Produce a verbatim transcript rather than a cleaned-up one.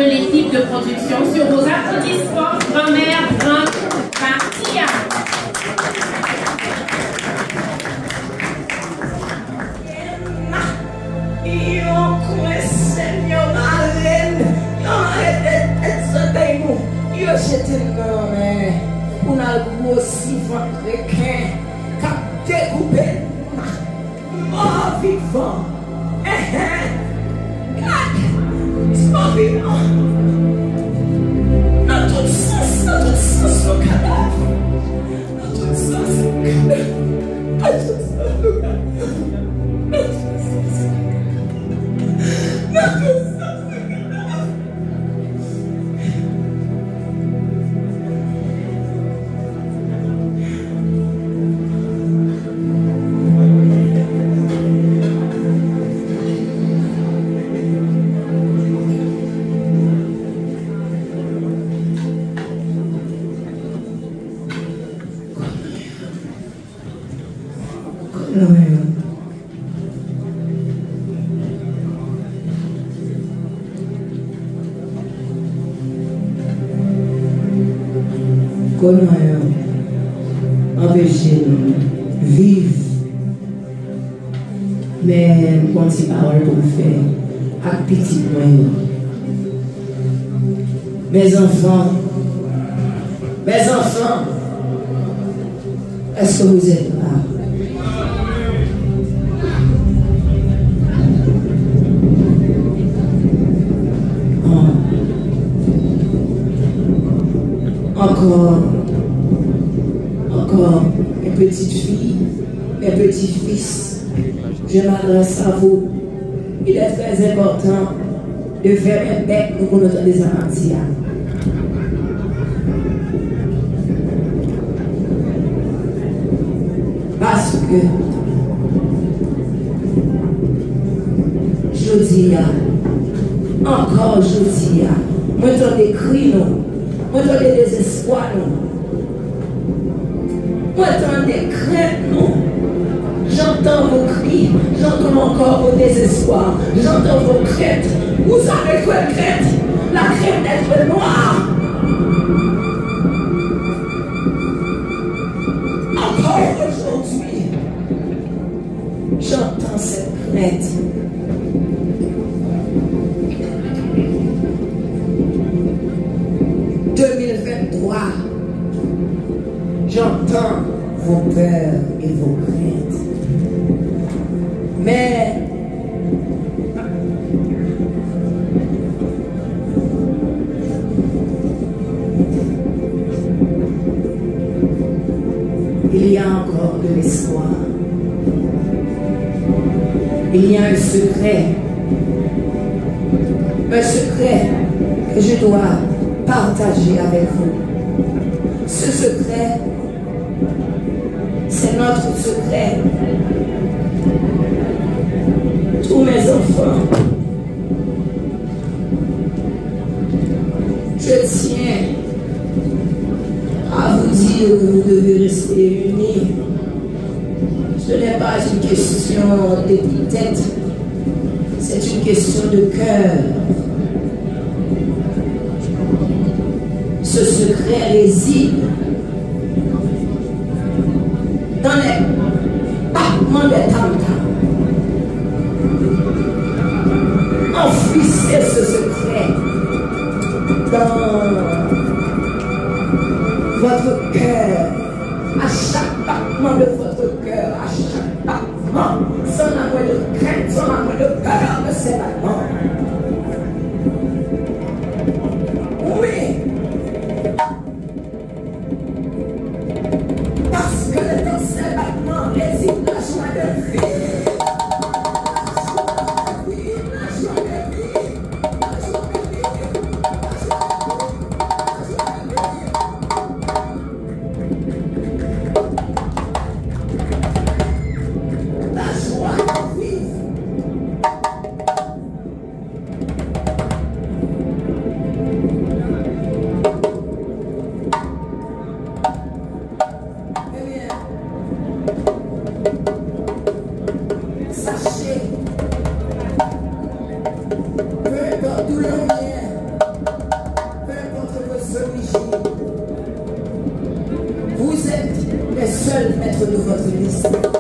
de l'équipe de production sur vos applaudissements. Grand-mère, grand partie. Yo jete nan men, pou nan grossi ventrequin, kap dekoupe, mort vivant, eh eh, kak, mort vivant, dans tout sens, dans tout sens le cadavre, dans tout sens le cadavre, dans tout sens le cadavre, dans tout sens, dans tout sens. Comment empêcher nous vivre, mais quand c'est parole pour faire, avec petit moyen. Mes enfants, mes enfants, est-ce que vous êtes là? Encore, encore, mes petites filles, mes petits fils, je m'adresse à vous. Il est très important de faire un bec pour nous donner des amantia. Parce que, je dis, encore je dis, moi j'en écris nous. Moi, j'en ai des espoirs, moi, j'en ai craintes, non. J'entends vos cris, j'entends encore vos désespoirs, j'entends vos craintes. Vous savez quoi, crainte? La crainte d'être noir. Encore aujourd'hui, j'entends cette crainte. deux mille vingt-trois, j'entends vos peurs et vos craintes. Mais il y a encore de l'espoir. Il y a un secret. Un secret que je dois partager avec vous. Ce secret, c'est notre secret. Tous mes enfants, je tiens à vous dire que vous devez rester unis. Ce n'est pas une question d'épithète, c'est une question de cœur. Ce secret réside dans les battements des tam-tams. Enfouissez ce secret dans votre cœur, à chaque battement de votre cœur, à chaque battement, sans avoir de crainte, sans avoir de peur de ces battements. Oui. Parce que dans ces battements réside la joie de vie. Jésus.